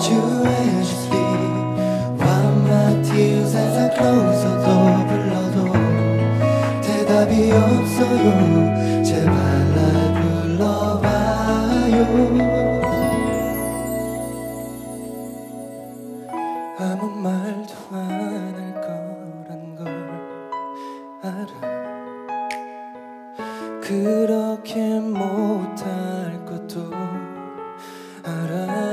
you as you speak. Wipe my tears as I close the door. 불러도 대답이 없어요. 제발 날 불러봐요. 아무 말도 안 할 거란 걸 알아. 그렇게 못할 것도 알아.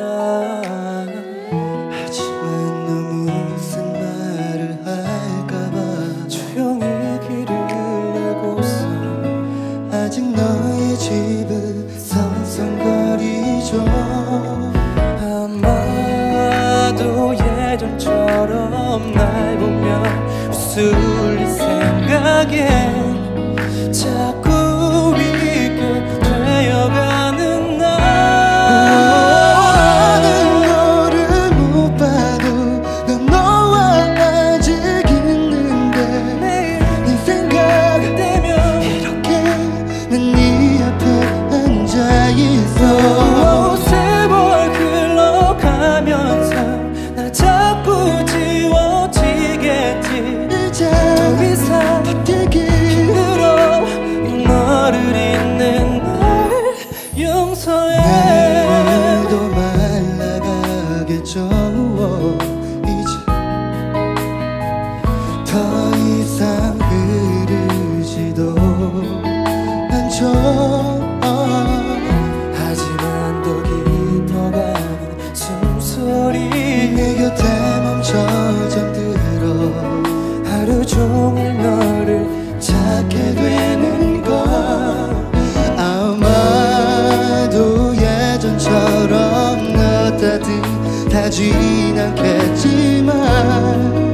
하지만 너무 무슨 말을 할까봐 조용히 귀를 열고서 아직 너의 집은 성성거리죠. 아마도 예전처럼 날 보면 웃을 생각에 자꾸 있게 되어가는 날. 너를 못 봐도 난 너와 아직 있는데 네 생각되면 이렇게 난 네 앞에 앉아있어. 세월 흘러가면서 날 자꾸 지워지겠지. 이제 더 이상 버티기 힘들어. 너를 잊는 날 용서해. 내일도 말라가겠죠. 이제 더 이상 흐르지도 않죠. 하지만 더 깊어가는 숨소리 내 곁에 멈춰 잠들어 하루 종일 너를 찾게 되는 걸. 아마도 예전처럼 너 따뜻하진 않겠지만